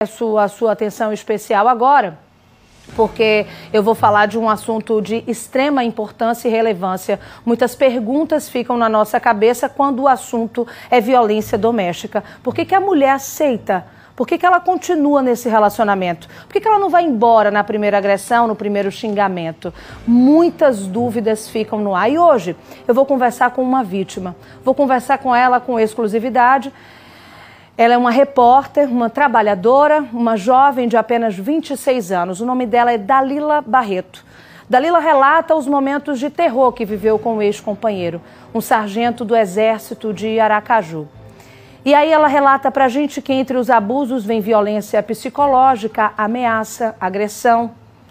A sua atenção especial agora, porque eu vou falar de um assunto de extrema importância e relevância. Muitas perguntas ficam na nossa cabeça quando o assunto é violência doméstica. Por que a mulher aceita? Por que ela continua nesse relacionamento? Por que ela não vai embora na primeira agressão, no primeiro xingamento? Muitas dúvidas ficam no ar. E hoje eu vou conversar com uma vítima. Vou conversar com ela com exclusividade. Ela é uma repórter, uma trabalhadora, uma jovem de apenas 26 anos. O nome dela é Dalila Barreto. Dalila relata os momentos de terror que viveu com o ex-companheiro, um sargento do Exército de Aracaju. E aí ela relata pra gente que entre os abusos vem violência psicológica, ameaça, agressão,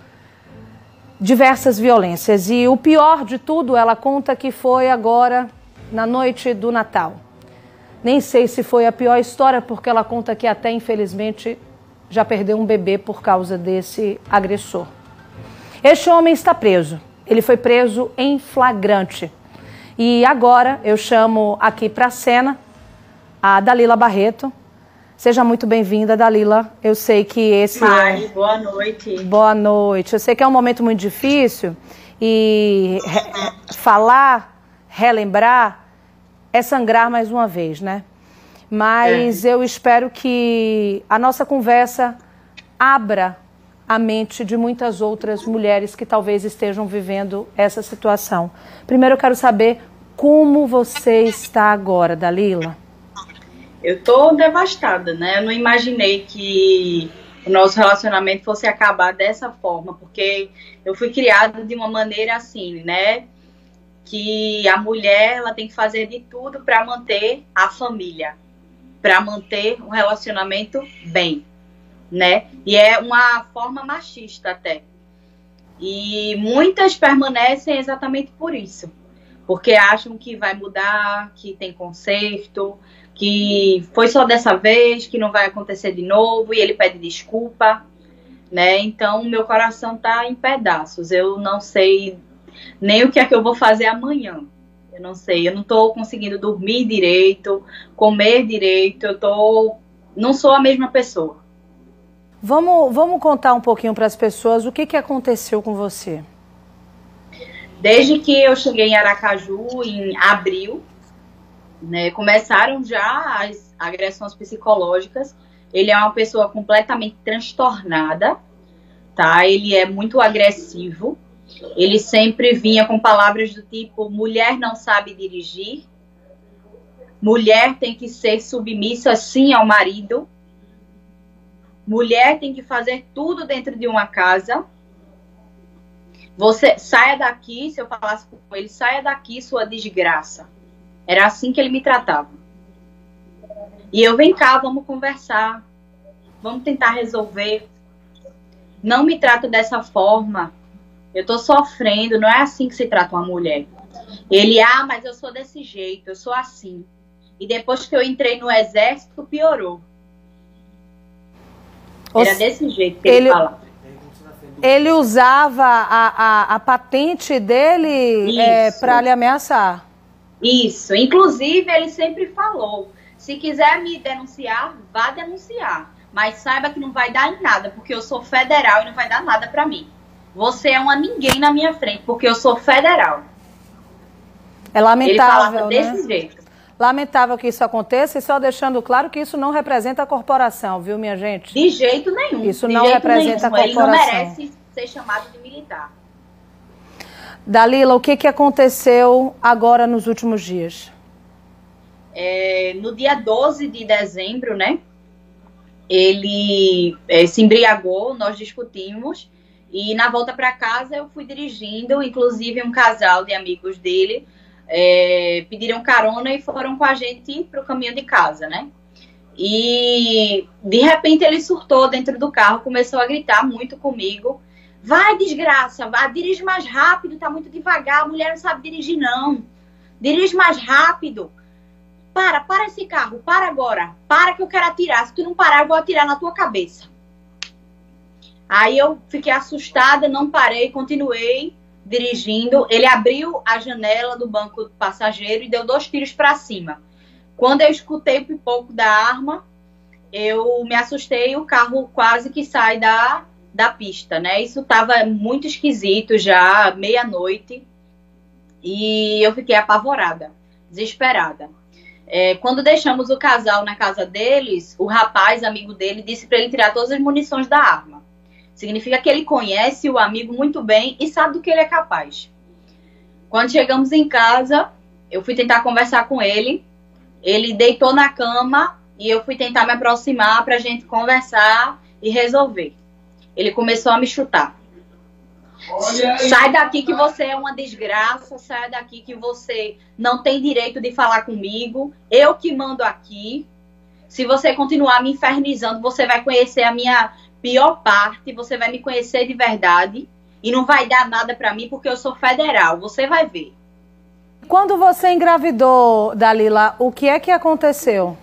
diversas violências. E o pior de tudo, ela conta que foi agora na noite do Natal. Nem sei se foi a pior história, porque ela conta que até, infelizmente, já perdeu um bebê por causa desse agressor. Este homem está preso. Ele foi preso em flagrante. E agora eu chamo aqui para a cena a Dalila Barreto. Seja muito bem-vinda, Dalila. Eu sei que esse boa noite. Boa noite. Eu sei que é um momento muito difícil e falar, relembrar, é sangrar mais uma vez, né? Mas eu espero que a nossa conversa abra a mente de muitas outras mulheres que talvez estejam vivendo essa situação. Primeiro eu quero saber como você está agora, Dalila. Eu estou devastada, né? Eu não imaginei que o nosso relacionamento fosse acabar dessa forma, porque eu fui criada de uma maneira assim, né? Que a mulher ela tem que fazer de tudo para manter a família, para manter um relacionamento bem, né? E é uma forma machista até. E muitas permanecem exatamente por isso, porque acham que vai mudar, que tem conserto, que foi só dessa vez, que não vai acontecer de novo, e ele pede desculpa, né? Então, meu coração tá em pedaços. Eu não sei nem o que é que eu vou fazer amanhã. Eu não sei, eu não tô conseguindo dormir direito, comer direito, não sou a mesma pessoa. Vamos contar um pouquinho para as pessoas o que aconteceu com você. Desde que eu cheguei em Aracaju, em abril, né, começaram já as agressões psicológicas. Ele é uma pessoa completamente transtornada, tá? Ele é muito agressivo. Ele sempre vinha com palavras do tipo: mulher não sabe dirigir, mulher tem que ser submissa sim ao marido, mulher tem que fazer tudo dentro de uma casa. Você saia daqui, se eu falasse com ele, saia daqui, sua desgraça. Era assim que ele me tratava. E eu, vem cá, vamos conversar, vamos tentar resolver. Não me trata dessa forma. Eu tô sofrendo, não é assim que se trata uma mulher. Ele, mas eu sou desse jeito, eu sou assim. E depois que eu entrei no exército, piorou. Era desse jeito que ele falava. Ele usava a patente dele para lhe ameaçar. Isso. Inclusive, ele sempre falou: se quiser me denunciar, vá denunciar. Mas saiba que não vai dar em nada, porque eu sou federal e não vai dar nada para mim. Você é uma ninguém na minha frente, porque eu sou federal. É lamentável, ele falava desse jeito. Lamentável que isso aconteça, e só deixando claro que isso não representa a corporação, viu, minha gente? De jeito nenhum. Isso não representa a corporação. Ele não merece ser chamado de militar. Dalila, o que aconteceu agora nos últimos dias? No dia 12 de dezembro, né? Ele se embriagou, nós discutimos. E na volta para casa eu fui dirigindo, inclusive um casal de amigos dele pediram carona e foram com a gente para o caminho de casa, né? E de repente ele surtou dentro do carro, começou a gritar muito comigo: vai, desgraça, vai, dirige mais rápido, tá muito devagar, a mulher não sabe dirigir não, dirige mais rápido, para esse carro, para agora, para que eu quero atirar, se tu não parar eu vou atirar na tua cabeça. Aí eu fiquei assustada, não parei, continuei dirigindo. Ele abriu a janela do banco do passageiro e deu 2 tiros para cima. Quando eu escutei o pipoco da arma, eu me assustei e o carro quase que sai da pista, né? Isso estava muito esquisito já, meia-noite, e eu fiquei apavorada, desesperada. Quando deixamos o casal na casa deles, o rapaz, amigo dele, disse para ele tirar todas as munições da arma. Significa que ele conhece o amigo muito bem e sabe do que ele é capaz. Quando chegamos em casa, eu fui tentar conversar com ele. Ele deitou na cama e eu fui tentar me aproximar para a gente conversar e resolver. Ele começou a me chutar. Sai daqui que você é uma desgraça, sai daqui que você não tem direito de falar comigo, eu que mando aqui. Se você continuar me infernizando, você vai conhecer a minha pior parte, você vai me conhecer de verdade e não vai dar nada pra mim porque eu sou federal, você vai ver. Quando você engravidou, Dalila, o que é que aconteceu?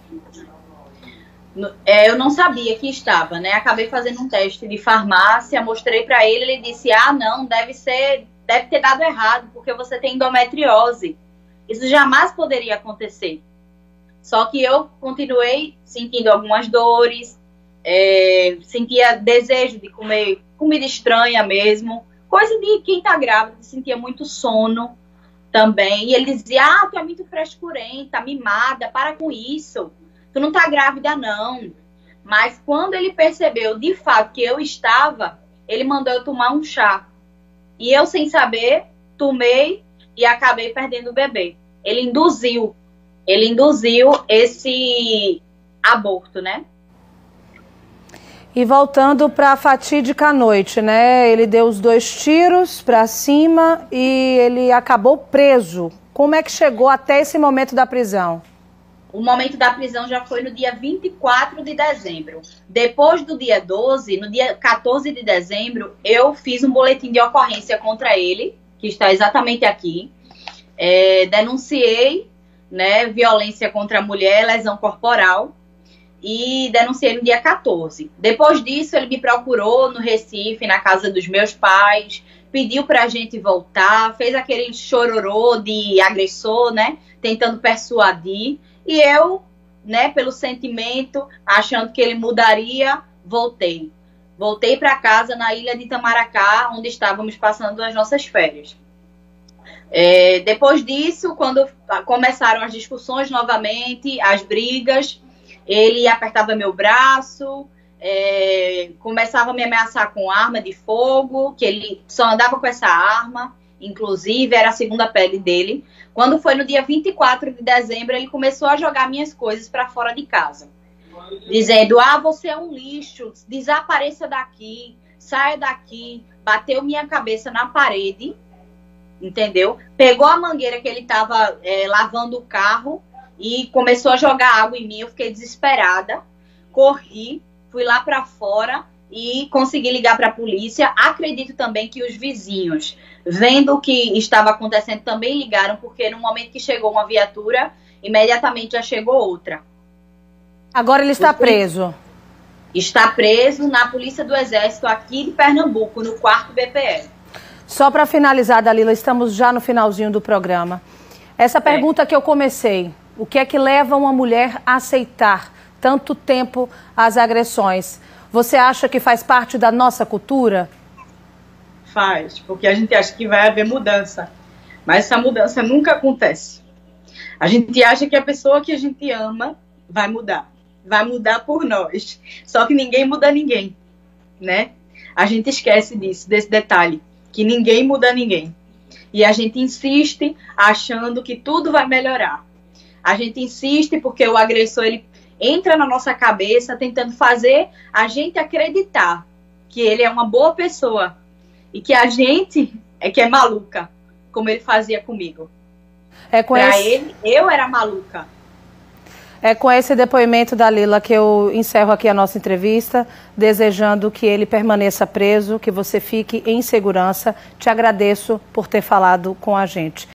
Eu não sabia que estava, né? Acabei fazendo um teste de farmácia, mostrei pra ele, ele disse, não, deve ter dado errado, porque você tem endometriose. Isso jamais poderia acontecer. Só que eu continuei sentindo algumas dores, sentia desejo de comer comida estranha mesmo, coisa de quem tá grávida, sentia muito sono também. E ele dizia, tu é muito frescurenta, mimada, para com isso. Tu não tá grávida, não. Mas quando ele percebeu, de fato, que eu estava, ele mandou eu tomar um chá. E eu, sem saber, tomei e acabei perdendo o bebê. Ele induziu esse aborto, né? E voltando para a fatídica noite, né? Ele deu os 2 tiros para cima e ele acabou preso. Como é que chegou até esse momento da prisão? O momento da prisão já foi no dia 24 de dezembro. Depois do dia 12, no dia 14 de dezembro, eu fiz um boletim de ocorrência contra ele, que está exatamente aqui. Denunciei, né, violência contra a mulher, lesão corporal, e denunciei no dia 14. Depois disso, ele me procurou no Recife, na casa dos meus pais, pediu pra gente voltar, fez aquele chororô de agressor, né, tentando persuadir. E eu, né, pelo sentimento, achando que ele mudaria, voltei. Voltei para casa na ilha de Itamaracá, onde estávamos passando as nossas férias. Depois disso, quando começaram as discussões novamente, as brigas, ele apertava meu braço, começava a me ameaçar com arma de fogo, que ele só andava com essa arma. Inclusive, era a segunda pele dele. Quando foi no dia 24 de dezembro, ele começou a jogar minhas coisas para fora de casa. Dizendo, você é um lixo, desapareça daqui, saia daqui. Bateu minha cabeça na parede, entendeu? Pegou a mangueira que ele estava lavando o carro e começou a jogar água em mim. Eu fiquei desesperada, corri, fui lá para fora e consegui ligar para a polícia. Acredito também que os vizinhos, vendo o que estava acontecendo, também ligaram, porque no momento que chegou uma viatura, imediatamente já chegou outra. Agora ele está preso? Está preso na Polícia do Exército aqui de Pernambuco, no 4º BPE. Só para finalizar, Dalila, estamos já no finalzinho do programa. Essa pergunta que eu comecei, o que é que leva uma mulher a aceitar tanto tempo as agressões? Você acha que faz parte da nossa cultura? Faz, porque a gente acha que vai haver mudança, mas essa mudança nunca acontece. A gente acha que a pessoa que a gente ama vai mudar por nós, só que ninguém muda ninguém, né? A gente esquece disso, desse detalhe, que ninguém muda ninguém. E a gente insiste achando que tudo vai melhorar. A gente insiste porque o agressor, ele entra na nossa cabeça tentando fazer a gente acreditar que ele é uma boa pessoa e que a gente é que é maluca, como ele fazia comigo. Ele, eu era maluca. É com esse depoimento, Dalila, que eu encerro aqui a nossa entrevista, desejando que ele permaneça preso, que você fique em segurança. Te agradeço por ter falado com a gente.